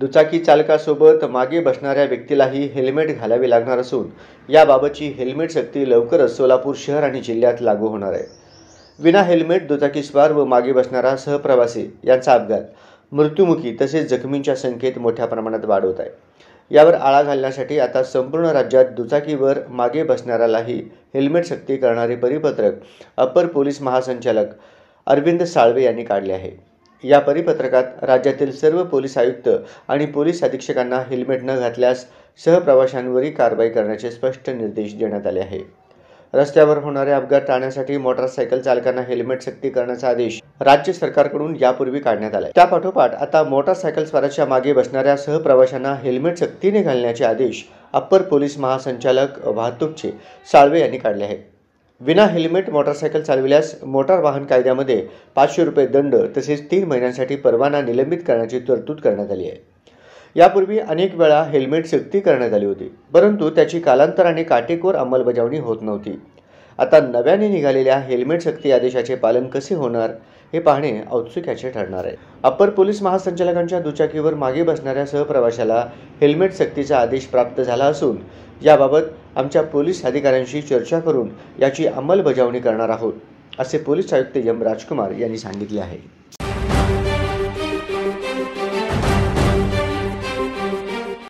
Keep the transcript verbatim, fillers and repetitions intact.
दुचाकी चालकासोबत मागे बसणाऱ्या व्यक्तीलाही हेल्मेट घालावे लागणार असून याबाबतची हेल्मेट सक्ती लवकरच सोलापूर शहर आणि जिल्ह्यात लागू होणार आहे। विना हेल्मेट दुचाकीस्वार व मागे बसणारा सहप्रवासी यांचा अपघात, मृत्युमुखी तसेच जखमींच्या संख्येत मोठ्या प्रमाणात वाढ होत आहे। यावर आळा घालण्यासाठी आता संपूर्ण राज्यात दुचाकीवर मागे बसणाऱ्यालाही हेल्मेट सक्ती करणारे परिपत्रक अप्पर पोलीस महासंचालक अरविंद साळवे यांनी काढले आहे। या परिपत्रकात राज्यातील सर्व पोलीस आयुक्त आणि पोलीस अधीक्षकांना हेल्मेट न घातल्यास सहप्रवाशांवरही कारवाई करण्याचे स्पष्ट निर्देश देण्यात आले आहे। रस्त्यावर होणारे अपघात टाळण्यासाठी मोटारसायकल चालकांना हेल्मेट सक्ती करण्याचा आदेश राज्य सरकारकडून यापूर्वी काढण्यात आला आहे। त्यापाठोपाठ आता मोटारसायकल स्वाराच्या मागे बसणाऱ्या सहप्रवाशांना हेल्मेट सक्तीने घालण्याचे आदेश अप्पर पोलीस महासंचालक वाहतूकचे साळवे यांनी काढले आहेत। विना हेल्मेट मोटारसायकल चालविल्यास मोटार वाहन कायद्यामध्ये पाचशे रुपये दंड तसेच तीन महिन्यांसाठी परवाना निलंबित करण्याची तरतूद करण्यात आली आहे। यापूर्वी अनेक वेळा हेल्मेट सक्ती करण्यात आली होती, परंतु त्याची कालांतराने काटेकोर अंमलबजावणी होत नव्हती। आता नव्याने निघालेल्या हेल्मेट सक्ती आदेशाचे पालन कसे होणार हे पाहणे औत्सुक्याचे ठरणार आहे। अप्पर पोलीस महासंचालकांच्या दुचाकीवर मागे बसणाऱ्या सहप्रवाशाला हेल्मेट सक्तीचा आदेश प्राप्त झाला असून याबाबत आमच्या पोलीस अधिकाऱ्यांशी चर्चा करून याची अंमलबजावणी करणार आहोत, असे पोलीस आयुक्त एम राजकुमार यांनी सांगितले आहे।